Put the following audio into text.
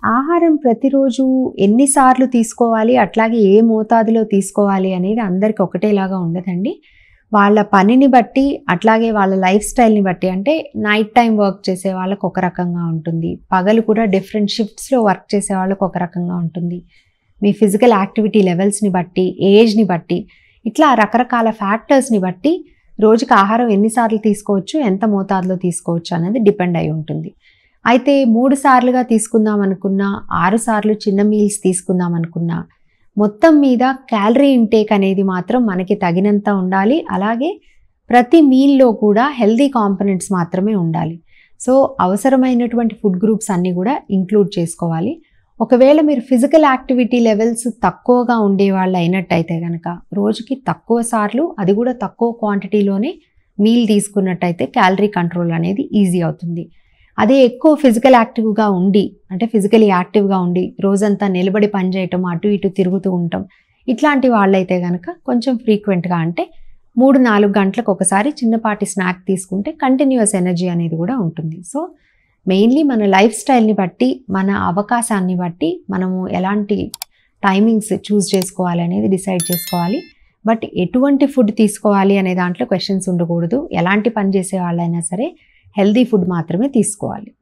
ఆహారం ప్రతిరోజు ఎన్నిసార్లు తీసుకోవాలి, అట్లాగే ఏ మోతాదులో తీసుకోవాలి అనేది అందరికి ఒకటేలాగా ఉండదండి. వాళ్ళ పనిని బట్టి, అట్లాగే వాళ్ళ లైఫ్ స్టైల్ని బట్టి, అంటే నైట్ టైం వర్క్ చేసే వాళ్ళకు ఒక రకంగా ఉంటుంది, పగలు కూడా డిఫరెంట్ షిఫ్ట్స్లో వర్క్ చేసే వాళ్ళకు ఒక రకంగా ఉంటుంది, మీ ఫిజికల్ యాక్టివిటీ లెవెల్స్ని బట్టి, ఏజ్ని బట్టి, ఇట్లా రకరకాల ఫ్యాక్టర్స్ని బట్టి రోజుకి ఆహారం ఎన్నిసార్లు తీసుకోవచ్చు, ఎంత మోతాదులో తీసుకోవచ్చు అనేది డిపెండ్ అయి ఉంటుంది. అయితే 3 సార్లుగా తీసుకుందాం అనుకున్నా, 6 సార్లు చిన్న మీల్స్ తీసుకుందాం అనుకున్నా, మొత్తం మీద క్యాలరీ ఇంటేక్ అనేది మాత్రం మనకి తగినంత ఉండాలి. అలాగే ప్రతి మీల్లో కూడా హెల్దీ కాంపోనెంట్స్ మాత్రమే ఉండాలి. సో అవసరమైనటువంటి ఫుడ్ గ్రూప్స్ అన్నీ కూడా ఇంక్లూడ్ చేసుకోవాలి. ఒకవేళ మీరు ఫిజికల్ యాక్టివిటీ లెవెల్స్ తక్కువగా ఉండేవాళ్ళు అయినట్టయితే కనుక రోజుకి తక్కువ సార్లు, అది కూడా తక్కువ క్వాంటిటీలోనే మీల్ తీసుకున్నట్టయితే క్యాలరీ కంట్రోల్ అనేది ఈజీ అవుతుంది. అదే ఎక్కువ ఫిజికల్ యాక్టివ్గా ఉండి, అంటే ఫిజికలీ యాక్టివ్గా ఉండి రోజంతా నిలబడి పనిచేయటం, అటు ఇటు తిరుగుతూ ఉండటం, ఇట్లాంటి వాళ్ళైతే కనుక కొంచెం ఫ్రీక్వెంట్గా, అంటే 3-4 గంటలకు ఒకసారి చిన్నపాటి స్నాక్ తీసుకుంటే కంటిన్యూస్ ఎనర్జీ అనేది కూడా ఉంటుంది. సో మెయిన్లీ మన లైఫ్ స్టైల్ని బట్టి, మన అవకాశాన్ని బట్టి మనము ఎలాంటి టైమింగ్స్ చూస్ చేసుకోవాలి అనేది డిసైడ్ చేసుకోవాలి. బట్ ఎటువంటి ఫుడ్ తీసుకోవాలి అనే దాంట్లో క్వశ్చన్స్ ఉండకూడదు. ఎలాంటి పని చేసే వాళ్ళైనా సరే హెల్దీ ఫుడ్ మాత్రమే తీసుకోవాలి.